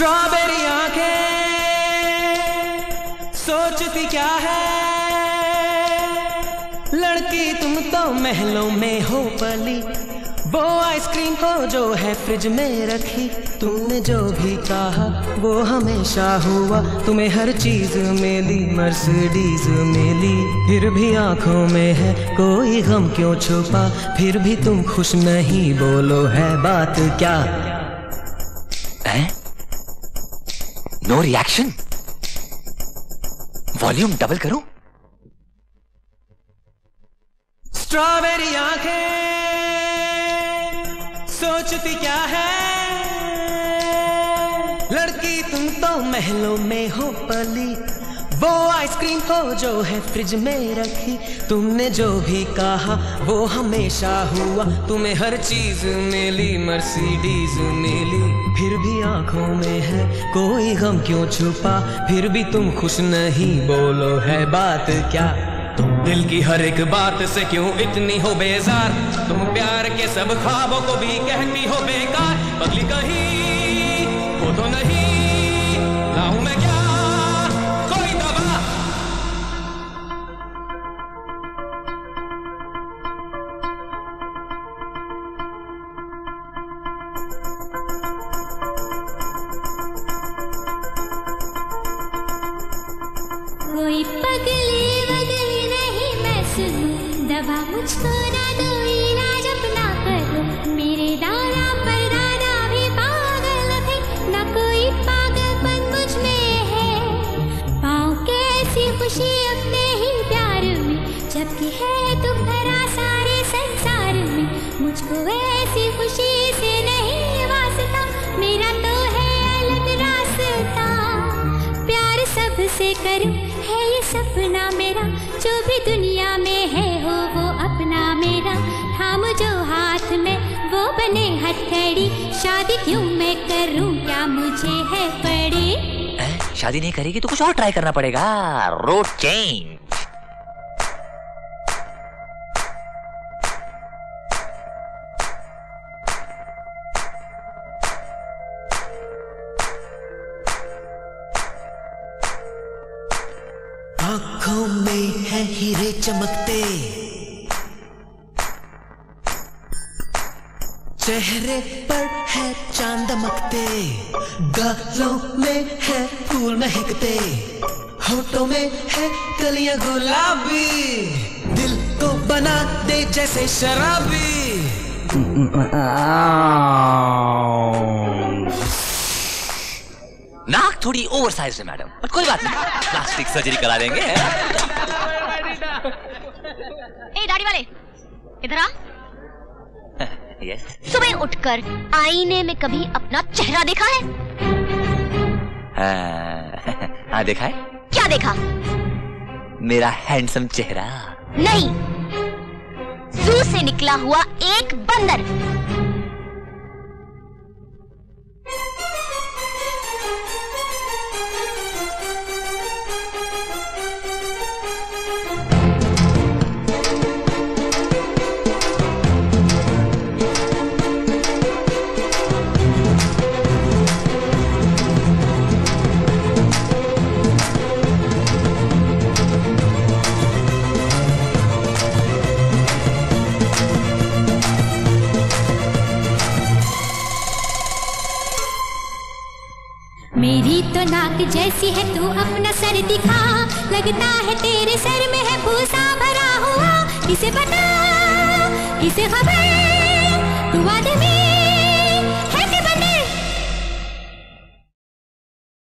Strawberry आंखें सोचती क्या है, लड़की तुम तो महलों में हो पली। वो आइसक्रीम को जो है फ्रिज में रखी, तुमने जो भी कहा वो हमेशा हुआ। तुम्हें हर चीज मिली, मर्सिडीज मिली, फिर भी आंखों में है कोई गम क्यों छुपा। फिर भी तुम खुश नहीं, बोलो है बात क्या? No reaction. वॉल्यूम डबल करूं? स्ट्रॉबेरी आंखें सोचती क्या है, लड़की तुम तो महलों में हो पली। वो आइसक्रीम को जो है फ्रिज में रखी, तुमने जो भी कहा वो हमेशा हुआ। तुम्हें हर चीज मिली, मर्सिडीज मिली, फिर भी आंखों में है कोई गम क्यों छुपा। फिर भी तुम खुश नहीं, बोलो है बात क्या? तुम दिल की हर एक बात से क्यों इतनी हो बेजार? तुम प्यार के सब ख्वाबों को भी कहती हो बेकार। पगली कहीं हो तो नहीं, लाऊं मैं क्या कोई दवा? कोई पगली वगली नहीं मैं सुनूं, दवा मुझको ना दो, इलाज अपना करो। मेरे दादा पर दादा भी पागल थे, ना कोई पागलपन मुझ में है। पाऊं कैसी खुशी अपने ही प्यार में, जबकि है तुम भरा सारे संसार में। मुझको ऐसी खुशी से नहीं वास्ता, मेरा तो है अलग रास्ता। प्यार सबसे करूं है ये सपना मेरा, जो भी दुनिया में है हो वो अपना मेरा। थाम जो हाथ में वो बने हथकड़ी, शादी क्यों मैं करूं, क्या मुझे है पड़ी? शादी नहीं करेगी तो कुछ और ट्राई करना पड़ेगा। Road change. आँखों में है हीरे चमकते, चेहरे पर है चांद दमकते, गालों में है फूल महकते, होठों में है कलियां गुलाबी, दिल को बना दे जैसे शराबी। नाक थोड़ी ओवर साइज है मैडम, पर कोई बात नहीं, प्लास्टिक सर्जरी करा देंगे। ए दाढ़ी वाले, इधर आ। यस। सुबह उठकर आईने में कभी अपना चेहरा देखा है? हाँ देखा है। क्या देखा? मेरा हैंडसम चेहरा। नहीं, जू से निकला हुआ एक बंदर। मेरी तो नाक जैसी है, तू अपना सर दिखा। लगता है तेरे सर में है भूसा भरा हुआ। किसे पता, किसे खबर?